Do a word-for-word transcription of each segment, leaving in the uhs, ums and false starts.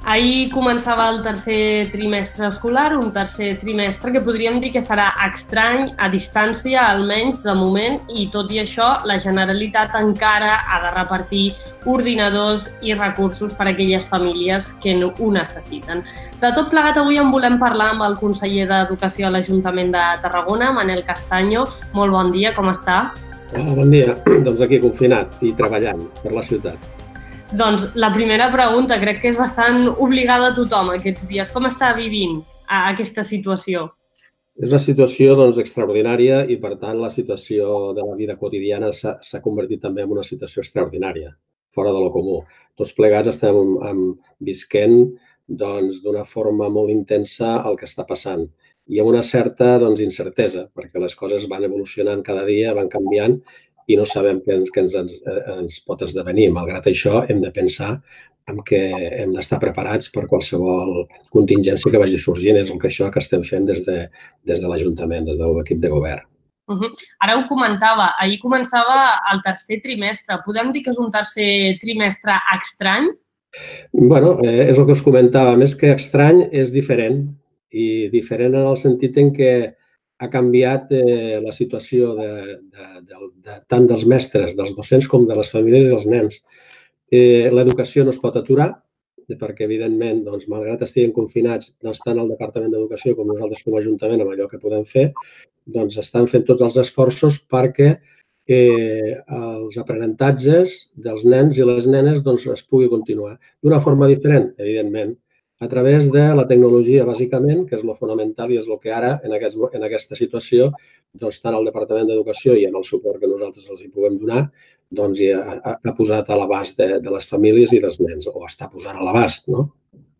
Ahir començava el tercer trimestre escolar, un tercer trimestre que podríem dir que serà estrany a distància, almenys de moment, i tot i això la Generalitat encara ha de repartir ordinadors i recursos per a aquelles famílies que ho necessiten. De tot plegat, avui en volem parlar amb el conseller d'Educació a l'Ajuntament de Tarragona, Manel Castaño. Molt bon dia, com està? Hola, bon dia. Doncs aquí, confinat i treballant per la ciutat. Doncs la primera pregunta crec que és bastant obligada a tothom aquests dies. Com està vivint aquesta situació? És una situació doncs, extraordinària i, per tant, la situació de la vida quotidiana s'ha convertit també en una situació extraordinària, fora de lo comú. Tots plegats estem visquent d'una forma molt intensa el que està passant i amb una certa incertesa, perquè les coses van evolucionant cada dia, van canviant i no sabem què ens pot esdevenir. Malgrat això, hem de pensar que hem d'estar preparats per qualsevol contingència que vagi sorgint. És això que estem fent des de l'Ajuntament, des de l'equip de govern. Ara ho comentava, ahir començava el tercer trimestre. Podem dir que és un tercer trimestre estrany? Bé, és el que us comentava. Més que estrany, és diferent. I diferent en el sentit en què ha canviat la situació tant dels mestres, dels docents, com de les famílies i els nens. L'educació no es pot aturar, perquè, evidentment, malgrat estiguin confinats, tant el Departament d'Educació com nosaltres com a Ajuntament, amb allò que podem fer, estan fent tots els esforços perquè els aprenentatges dels nens i les nenes es pugui continuar. D'una forma diferent, evidentment, a través de la tecnologia, bàsicament, que és el fonamental i és el que ara, en aquesta situació, tant el Departament d'Educació i amb el suport que nosaltres els hi puguem donar, ha posat a l'abast de les famílies i dels nens, o està posant a l'abast, no?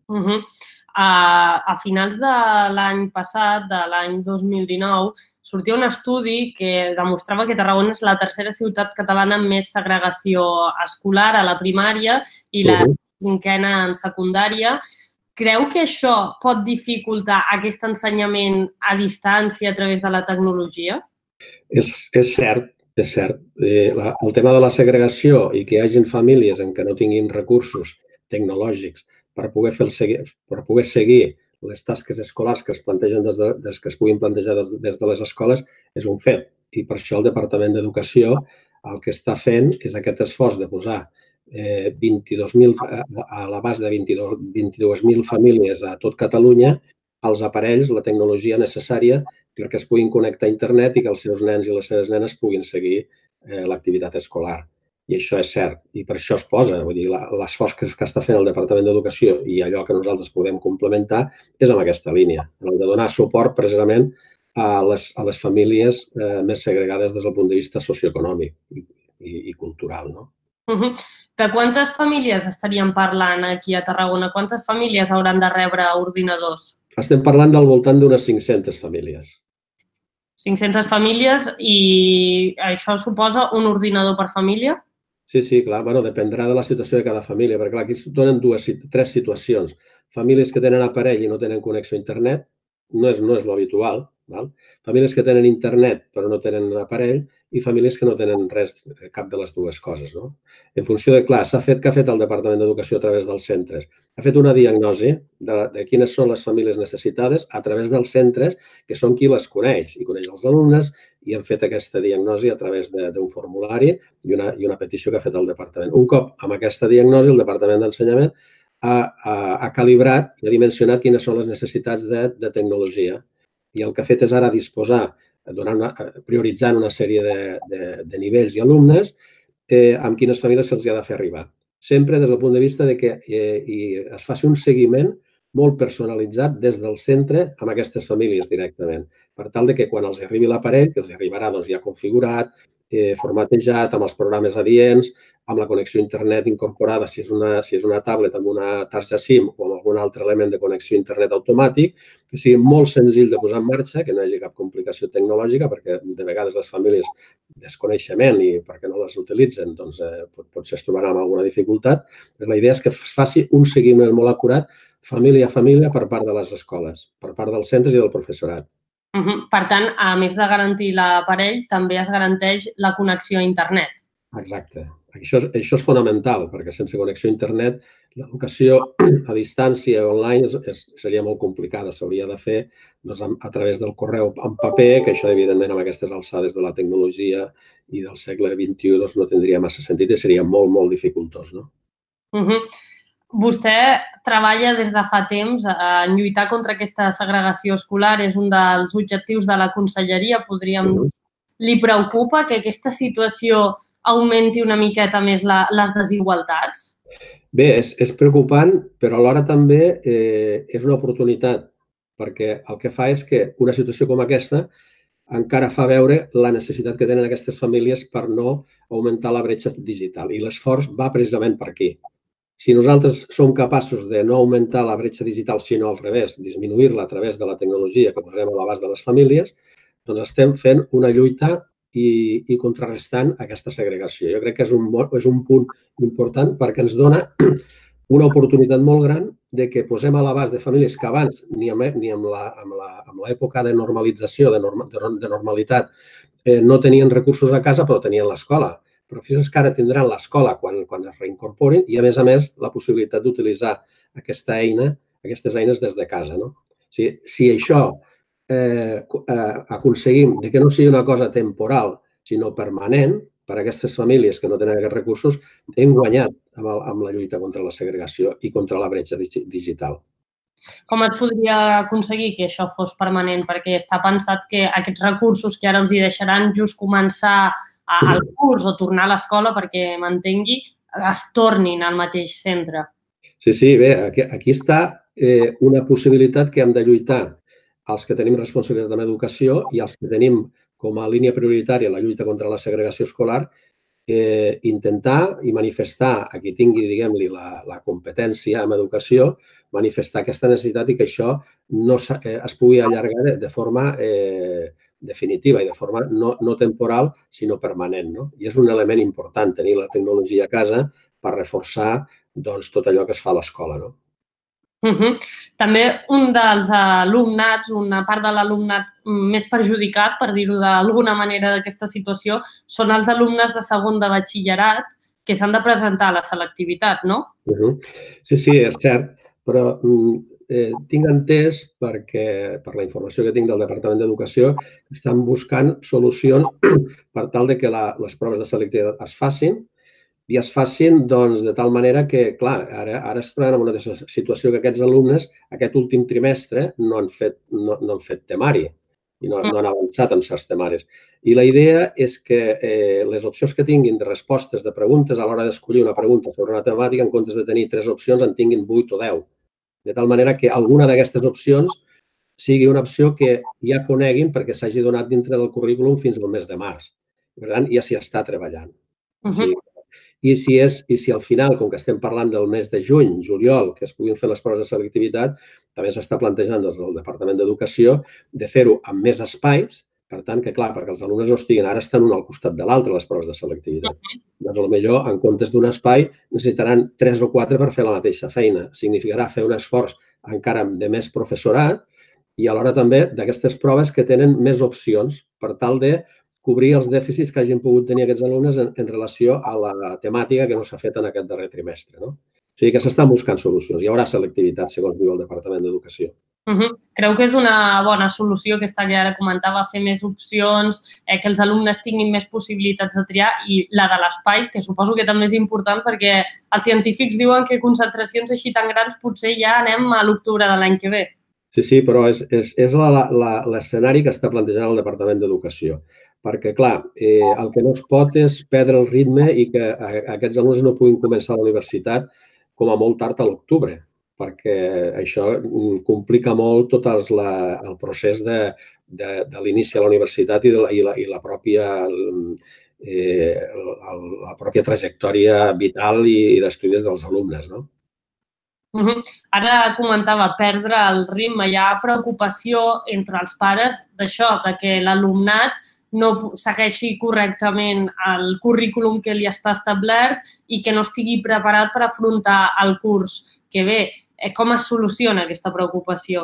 A finals de l'any passat, de l'any dos mil dinou, sortia un estudi que demostrava que Tarragona és la tercera ciutat catalana amb més segregació escolar a la primària i la cinquena en secundària. Creu que això pot dificultar aquest ensenyament a distància a través de la tecnologia? És cert, és cert. El tema de la segregació i que hi hagi famílies en què no tinguin recursos tecnològics per poder seguir les tasques escolars que es plantegen des que es puguin plantejar des de les escoles és un fet. I per això el Departament d'Educació el que està fent és aquest esforç de posar a l'abast de vint-i-dues mil famílies a tot Catalunya els aparells, la tecnologia necessària perquè es puguin connectar a internet i que els seus nens i les seves nenes puguin seguir l'activitat escolar. I això és cert. I per això es posa. L'esforç que està fent el Departament d'Educació i allò que nosaltres podem complementar és en aquesta línia, el de donar suport precisament a les famílies més segregades des del punt de vista socioeconòmic i cultural. De quantes famílies estaríem parlant aquí a Tarragona? Quantes famílies hauran de rebre ordinadors? Estem parlant del voltant d'unes cinc-centes famílies. cinc-centes famílies i això suposa un ordinador per família? Sí, sí, clar. Dependrà de la situació de cada família, perquè aquí es donen tres situacions. Famílies que tenen aparell i no tenen connexió a internet, no és l'habitual. Famílies que tenen internet però no tenen aparell i famílies que no tenen res, cap de les dues coses. En funció de, clar, s'ha fet, què ha fet el Departament d'Educació a través dels centres? Ha fet una diagnosi de quines són les famílies necessitades a través dels centres, que són qui les coneix, i coneix els alumnes, i han fet aquesta diagnosi a través d'un formulari i una petició que ha fet el Departament. Un cop amb aquesta diagnosi, el Departament d'Ensenyament ha calibrat i ha dimensionat quines són les necessitats de tecnologia. I el que ha fet és ara disposar, prioritzant una sèrie de nivells i alumnes, amb quines famílies se'ls ha de fer arribar. Sempre des del punt de vista que es faci un seguiment molt personalitzat des del centre amb aquestes famílies directament, per tal que quan els arribi l'aparell, que els arribarà ja configurat, formatejat, amb els programes adients, amb la connexió a internet incorporada, si és una tablet amb una tarja SIM o amb algun altre element de connexió a internet automàtic, que sigui molt senzill de posar en marxa, que no hi hagi cap complicació tecnològica, perquè de vegades les famílies, desconeixement i perquè no les utilitzen, doncs potser es trobaran amb alguna dificultat. La idea és que es faci un seguiment molt acurat, família a família, per part de les escoles, per part dels centres i del professorat. Per tant, a més de garantir l'aparell, també es garanteix la connexió a internet. Exacte. Això és, això és fonamental, perquè sense connexió a internet l'educació a distància online és, és, seria molt complicada. S'hauria de fer doncs, a través del correu en paper, que això, evidentment, amb aquestes alçades de la tecnologia i del segle vint-i-u doncs, no tindria massa sentit i seria molt, molt dificultós. No? Uh-huh. Vostè treballa des de fa temps en lluitar contra aquesta segregació escolar, és un dels objectius de la conselleria, podríem dir. Uh-huh. Li preocupa que aquesta situació augmenti una miqueta més la, les desigualtats? Bé, és, és preocupant, però alhora també eh, és una oportunitat, perquè el que fa és que una situació com aquesta encara fa veure la necessitat que tenen aquestes famílies per no augmentar la bretxa digital. I l'esforç va precisament per aquí. Si nosaltres som capaços de no augmentar la bretxa digital, sinó al revés, disminuir-la a través de la tecnologia que posarem a l'abast de les famílies, doncs estem fent una lluita i, i contrarrestant aquesta segregació. Jo crec que és un, és un punt important perquè ens dona una oportunitat molt gran de que posem a l'abast de famílies que abans, ni amb, ni amb l'època de normalització, de, norma, de normalitat, eh, no tenien recursos a casa, però tenien l'escola. Però fixa't que ara tindran l'escola quan, quan es reincorporin i, a més a més, la possibilitat d'utilitzar aquesta eina, aquestes eines des de casa. No? O sigui, si això eh, eh, aconseguim de que no sigui una cosa temporal, sinó permanent, per a aquestes famílies que no tenen aquests recursos, hem guanyat amb, el, amb la lluita contra la segregació i contra la bretxa digital. Com es podria aconseguir que això fos permanent? Perquè està pensat que aquests recursos que ara els hi deixaran just començar al curs o tornar a l'escola, perquè m'entengui, es tornin al mateix centre. Sí, sí, bé, aquí, aquí està eh, una possibilitat que hem de lluitar els que tenim responsabilitat en educació i els que tenim com a línia prioritària la lluita contra la segregació escolar, eh, intentar i manifestar a qui tingui, diguem-li, la, la competència en educació, manifestar aquesta necessitat i que això no eh, es pugui allargar de, de forma eh, definitiva i de forma no, no temporal, sinó permanent. No? I és un element important tenir la tecnologia a casa per reforçar doncs, tot allò que es fa a l'escola. No? Uh-huh. També un dels alumnats, una part de l'alumnat més perjudicat, per dir-ho d'alguna manera, d'aquesta situació, són els alumnes de segon de batxillerat que s'han de presentar a la selectivitat, no? Uh-huh. Sí, sí, és cert, però eh, tinc entès, perquè per la informació que tinc del Departament d'Educació, estan buscant solucions per tal de que la, les proves de selectivitat es facin i es facin doncs, de tal manera que, clar, ara, ara es troben en una situació que aquests alumnes aquest últim trimestre no han fet, no, no han fet temari i no, no han avançat en certs temaris. I la idea és que eh, les opcions que tinguin de respostes de preguntes a l'hora d'escollir una pregunta sobre una temàtica, en comptes de tenir tres opcions, en tinguin vuit o deu. De tal manera que alguna d'aquestes opcions sigui una opció que ja coneguin perquè s'hagi donat dintre del currículum fins al mes de març. Per tant, ja s'hi està treballant. O sigui, I si, és, I si al final, com que estem parlant del mes de juny, juliol, que es puguin fer les proves de selectivitat, també s'està plantejant des del Departament d'Educació de fer-ho amb més espais, per tant, que clar, perquè els alumnes no estiguin, ara estan un al costat de l'altre les proves de selectivitat. Doncs potser, en comptes d'un espai, necessitaran tres o quatre per fer la mateixa feina. Significarà fer un esforç encara de més professorat i alhora també d'aquestes proves que tenen més opcions per tal de cobrir els dèficits que hagin pogut tenir aquests alumnes en, en relació a la temàtica que no s'ha fet en aquest darrer trimestre. No? O sigui que s'estan buscant solucions. Hi haurà selectivitat, segons diu el Departament d'Educació. Uh-huh. Creu que és una bona solució aquesta que ara comentava, fer més opcions, eh, que els alumnes tinguin més possibilitats de triar i la de l'espai, que suposo que també és important perquè els científics diuen que concentracions així tan grans potser ja anem a l'octubre de l'any que ve. Sí, sí, però és, és, és l'escenari que està plantejant el Departament d'Educació. Perquè, clar, eh, el que no es pot és perdre el ritme i que aquests alumnes no puguin començar a la universitat com a molt tard a l'octubre, perquè això complica molt tot els, la, el procés de, de, de l'inici a la universitat i, de la, i, la, i la, pròpia, eh, la, la pròpia trajectòria vital i, i d'estudis dels alumnes, no? Uh-huh. Ara comentava perdre el ritme. Hi ha preocupació entre els pares d'això, de que l'alumnat no segueixi correctament el currículum que li està establert i que no estigui preparat per afrontar el curs que ve. Com es soluciona aquesta preocupació?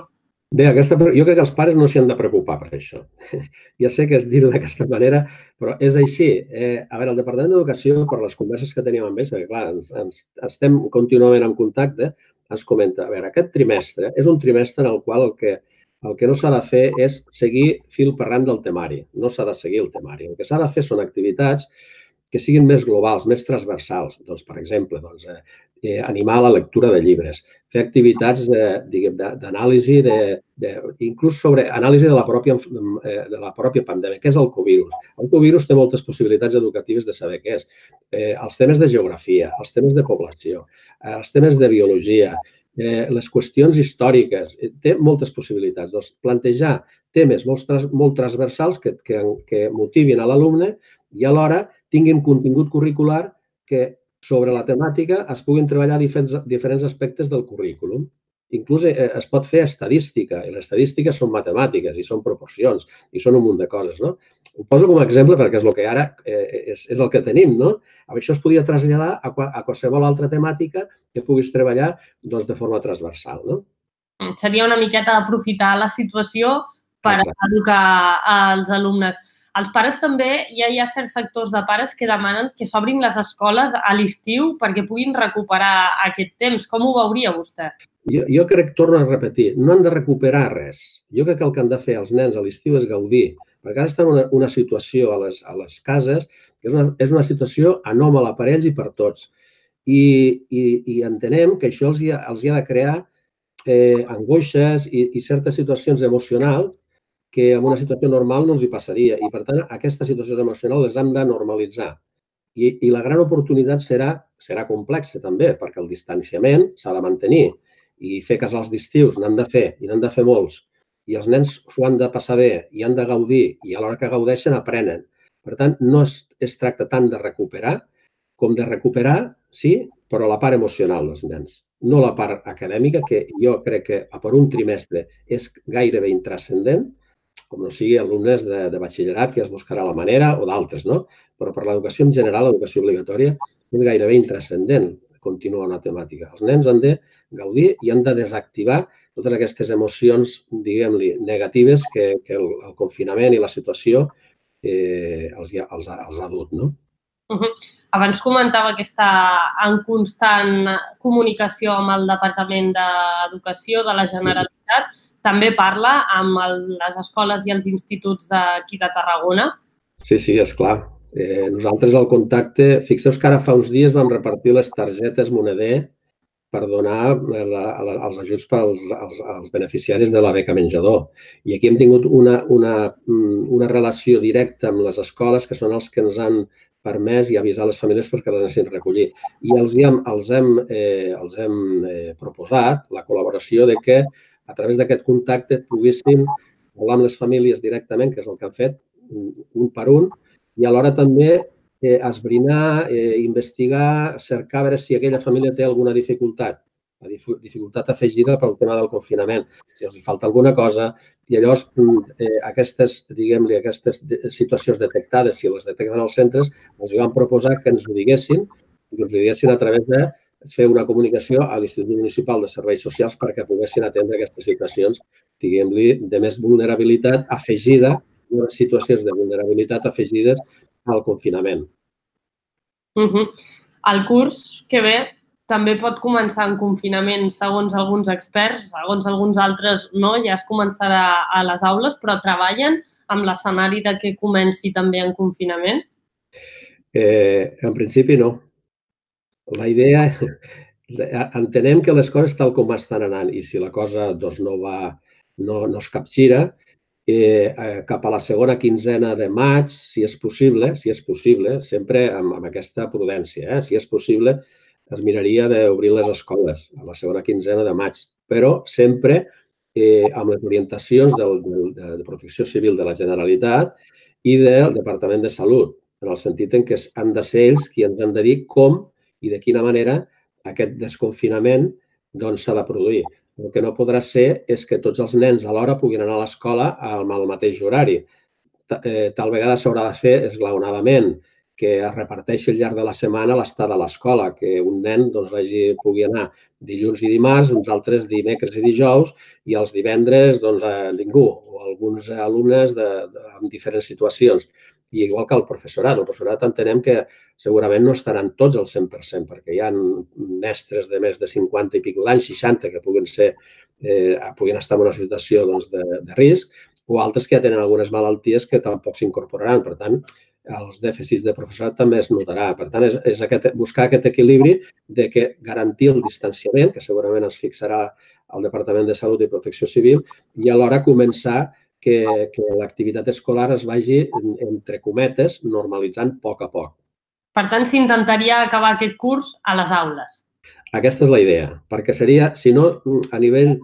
Bé, aquesta, jo crec que els pares no s'hi han de preocupar per això. Ja sé que és dir-ho d'aquesta manera, però és així. Eh, a veure, el Departament d'Educació, per les converses que teníem amb ells, perquè clar, ens, ens estem contínuament en contacte, ens comenta, a veure, aquest trimestre és un trimestre en el qual el que, el que no s'ha de fer és seguir fil per ram del temari. No s'ha de seguir el temari. El que s'ha de fer són activitats que siguin més globals, més transversals. Doncs, per exemple, doncs, eh, animar la lectura de llibres, fer activitats d'anàlisi, de, de, inclús sobre anàlisi de la, pròpia, de la pròpia pandèmia. Què és el covirus? El covirus té moltes possibilitats educatives de saber què és. Eh, els temes de geografia, els temes de població, eh, els temes de biologia, eh, les qüestions històriques, eh, té moltes possibilitats. Doncs, plantejar temes molt, molt transversals que, que, que motivin a l'alumne i alhora tinguin contingut curricular que sobre la temàtica es puguin treballar diferents, diferents aspectes del currículum. Inclús eh, es pot fer estadística, i les estadístiques són matemàtiques, i són proporcions, i són un munt de coses, no? Ho poso com a exemple perquè és el que ara eh, és, és el que tenim, no? Això es podria traslladar a, a qualsevol altra temàtica que puguis treballar doncs, de forma transversal, no? Seria una miqueta aprofitar la situació per Exacte. Educar els alumnes. Els pares també, ja hi ha certs sectors de pares que demanen que s'obrin les escoles a l'estiu perquè puguin recuperar aquest temps. Com ho veuria vostè? Jo, jo crec, torno a repetir, no han de recuperar res. Jo crec que el que han de fer els nens a l'estiu és gaudir, perquè ara estan en una, una situació a les, a les cases que és una, és una situació anòmala per ells i per tots. I, i, i entenem que això els hi ha, els hi ha de crear eh, angoixes i, i certes situacions emocionals que en una situació normal no els hi passaria. I, per tant, aquesta situació emocional les hem de normalitzar. I, i la gran oportunitat serà, serà complexa també, perquè el distanciament s'ha de mantenir i fer casals d'estius n'han de fer, i n'han de fer molts. I els nens s'ho han de passar bé i han de gaudir, i a l'hora que gaudeixen aprenen. Per tant, no es, es tracta tant de recuperar com de recuperar, sí, però la part emocional dels nens. No la part acadèmica, que jo crec que per un trimestre és gairebé intrascendent, com no sigui alumnes de, de batxillerat, que es buscarà la manera, o d'altres, no? Però per l'educació en general, l'educació obligatòria, és gairebé intrascendent continuar una temàtica. Els nens han de gaudir i han de desactivar totes aquestes emocions, diguem-li, negatives que, que el, el confinament i la situació eh, els, els, els ha dut, no? Uh -huh. Abans comentava que està en constant comunicació amb el Departament d'Educació de la Generalitat. També parla amb el, les escoles i els instituts d'aquí de Tarragona? Sí, sí, esclar. Eh, nosaltres al contacte, fixeu-vos que ara fa uns dies vam repartir les targetes moneder per donar la, la, els ajuts per als, als, als beneficiaris de la beca menjador. I aquí hem tingut una, una, una relació directa amb les escoles, que són els que ens han permès i avisar les famílies perquè les anessin a recollir. I els hem, els hem, eh, els hem eh, proposat la col·laboració de que a través d'aquest contacte poguéssim parlar amb les famílies directament, que és el que han fet, un per un, i alhora també eh, esbrinar, eh, investigar, cercar a veure si aquella família té alguna dificultat, la dificultat afegida pel tema del confinament, si els hi falta alguna cosa, i llavors eh, aquestes, diguem-li, aquestes situacions detectades, si les detecten als centres, els hi vam proposar que ens ho diguessin, i que ens ho diguessin a través de fer una comunicació a l'Institut Municipal de Serveis Socials perquè poguessin atendre aquestes situacions, diguem-li, de més vulnerabilitat afegida, unes situacions de vulnerabilitat afegides al confinament. Uh -huh. El curs que ve també pot començar en confinament, segons alguns experts, segons alguns altres no, ja es començarà a les aules, però treballen amb l'escenari de que comenci també en confinament? Eh, en principi no. La idea, entenem que les coses tal com estan anant i si la cosa doncs, no, va, no, no es capgira, eh, cap a la segona quinzena de maig, si és possible, si és possible, sempre amb, amb aquesta prudència, eh, si és possible, es miraria d'obrir les escoles a la segona quinzena de maig, però sempre eh, amb les orientacions del, del, de Protecció Civil de la Generalitat i del Departament de Salut, en el sentit en què han de ser ells qui ens han de dir com i de quina manera aquest desconfinament doncs, s'ha de produir. El que no podrà ser és que tots els nens alhora puguin anar a l'escola amb el mateix horari. Tal vegada s'haurà de fer esglaonadament que es reparteixi al llarg de la setmana l'estada a l'escola, que un nen pugui anar dilluns i dimarts, uns altres dimecres i dijous, i els divendres ningú, o alguns alumnes en diferents situacions. I igual que el professorat. El professorat entenem que segurament no estaran tots al cent per cent, perquè hi ha mestres de més de cinquanta i pico d'anys, seixanta, que puguin estar en una situació de risc, o altres que ja tenen algunes malalties que tampoc s'incorporaran. Per tant, els dèficits de professorat també es notarà. Per tant, és buscar aquest equilibri de garantir el distanciament, que segurament es fixarà al Departament de Salut i Protecció Civil, i alhora començar que l'activitat escolar es vagi, entre cometes, normalitzant a poc a poc. Per tant, s'intentaria acabar aquest curs a les aules. Aquesta és la idea, perquè seria, si no, a nivell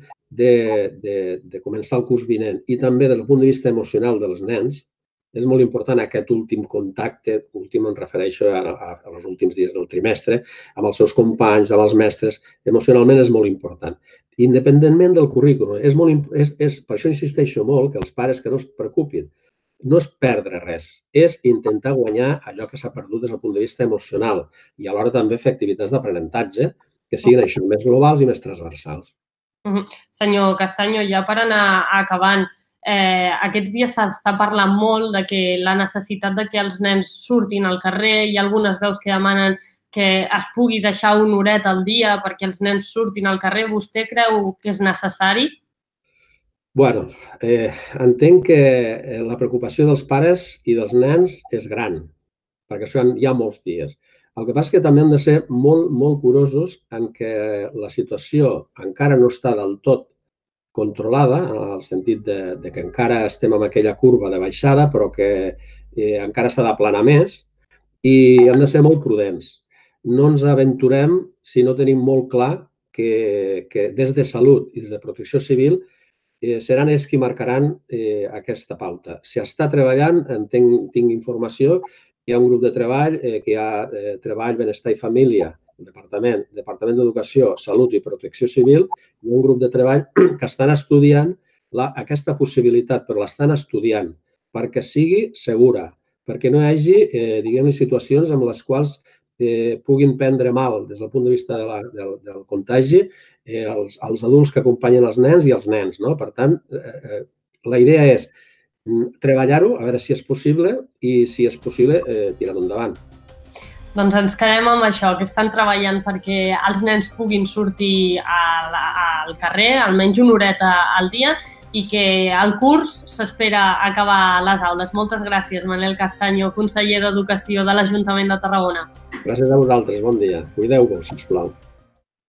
de començar el curs vinent i també des del punt de vista emocional dels nens, és molt important aquest últim contacte, últim em refereixo als últims dies del trimestre, amb els seus companys, amb els mestres, emocionalment és molt important. Independentment del currículum, per això insisteixo molt que els pares que no es preocupin, no és perdre res, és intentar guanyar allò que s'ha perdut des del punt de vista emocional i alhora també fer activitats d'aprenentatge que siguin això, més globals i més transversals. Senyor Castaño, ja per anar acabant, aquests dies s'està parlant molt de la necessitat que els nens surtin al carrer. Hi ha algunes veus que demanen que es pugui deixar una horeta al dia perquè els nens surtin al carrer. Vostè creu que és necessari? Bé, entenc que la preocupació dels pares i dels nens és gran, perquè això hi ha molts dies. El que passa és que també hem de ser molt, molt curosos en què la situació encara no està del tot controlada, en el sentit que encara estem en aquella curva de baixada, però que encara s'ha d'aplanar més i hem de ser molt prudents. No ens aventurem si no tenim molt clar que des de Salut i des de Protecció Civil seran ells qui marcaran aquesta pauta. Si està treballant, tinc informació, hi ha un grup de treball, que hi ha Treball, Benestar i Família, el Departament, Departament d'Educació, Salut i Protecció Civil, hi ha un grup de treball que estan estudiant aquesta possibilitat, però l'estan estudiant perquè sigui segura, perquè no hi hagi, diguem-ne, situacions en les quals puguin prendre mal des del punt de vista del contagi els adults que acompanyen els nens i els nens. Per tant, la idea és treballar-ho, a veure si és possible i, si és possible, tirar-ho endavant. Doncs ens quedem amb això, que estan treballant perquè els nens puguin sortir al carrer, almenys una horeta al dia, i que el curs s'espera acabar a les aules. Moltes gràcies, Manel Castaño, conseller d'Educació de l'Ajuntament de Tarragona. Gràcies a vosaltres, bon dia. Cuideu-vos, sisplau.